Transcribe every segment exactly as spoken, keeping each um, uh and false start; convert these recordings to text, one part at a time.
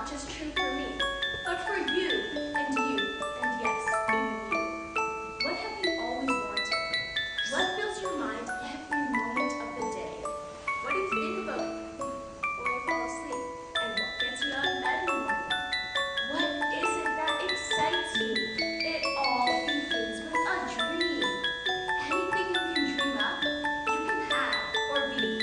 not just true for me, but for you and you and yes, even you. What have you always wanted? What fills your mind every moment of the day? What do you think about before you fall asleep? And what gets you out of bed in the morning? What is it that excites you? It all begins with a dream. Anything you can dream up, you can have or be.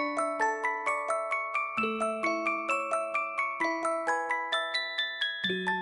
Thank you.